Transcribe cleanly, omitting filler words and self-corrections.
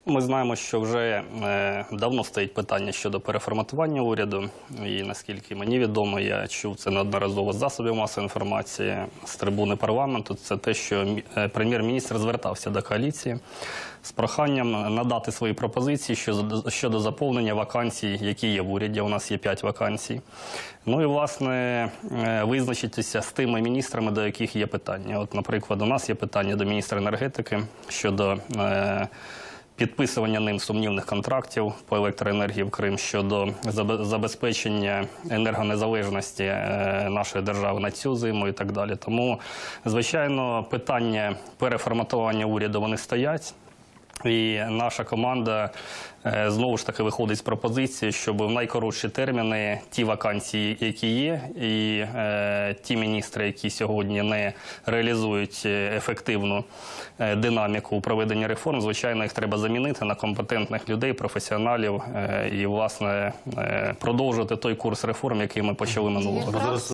Ми знаємо, що вже давно стоїть питання щодо переформатування уряду. І наскільки мені відомо, я чув це неодноразово з засобів масової інформації, з трибуни парламенту. Це те, що прем'єр-міністр звертався до коаліції з проханням надати свої пропозиції щодо заповнення вакансій, які є в уряді. У нас є 5 вакансій. Ну і, власне, визначитися з тими міністрами, до яких є питання. От, наприклад, у нас є питання до міністра енергетики щодо підписування ним сумнівних контрактів по електроенергії в Крим, щодо забезпечення енергонезалежності нашої держави на цю зиму і так далі. Тому, звичайно, питання переформатування уряду, вони стоять. І наша команда знову ж таки виходить з пропозиції, щоб в найкоротші терміни ті вакансії, які є, і ті міністри, які сьогодні не реалізують ефективну динаміку у проведенні реформ, звичайно, їх треба замінити на компетентних людей, професіоналів і, власне, продовжувати той курс реформ, який ми почали минулого року.